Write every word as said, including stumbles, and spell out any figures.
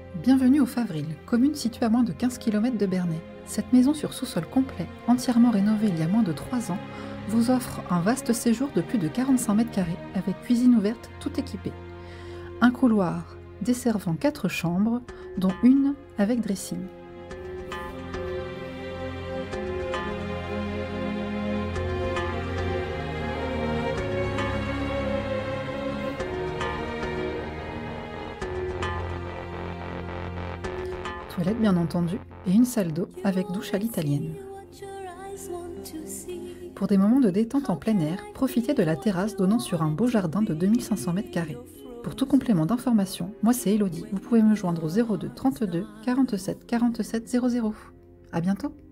Bienvenue au Favril, commune située à moins de quinze kilomètres de Bernay. Cette maison sur sous-sol complet, entièrement rénovée il y a moins de trois ans, vous offre un vaste séjour de plus de quarante-cinq mètres carrés avec cuisine ouverte tout équipée. Un couloir desservant quatre chambres, dont une avec dressing. Toilette bien entendu, et une salle d'eau avec douche à l'italienne. Pour des moments de détente en plein air, profitez de la terrasse donnant sur un beau jardin de deux mille cinq cents mètres carrés. Pour tout complément d'information, moi c'est Elodie, vous pouvez me joindre au zéro deux trente-deux quarante-sept quarante-sept zéro zéro. À bientôt!